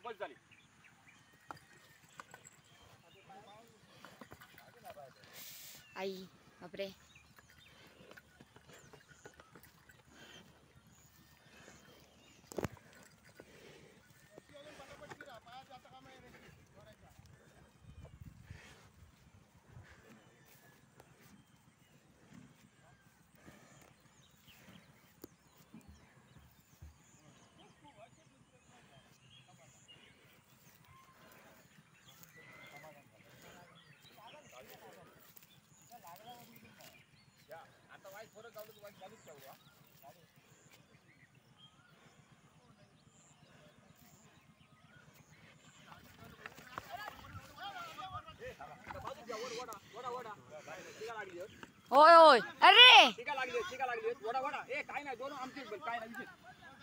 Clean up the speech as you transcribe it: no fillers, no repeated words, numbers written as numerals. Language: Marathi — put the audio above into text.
बस झाली. आई बापरे. आता वाईट थोडं चालू तू वाईट चालूच ठेवू. होय होय. अरे टीका लागली वडा वडा. ए काय नाही दोन आमचे काय नाही.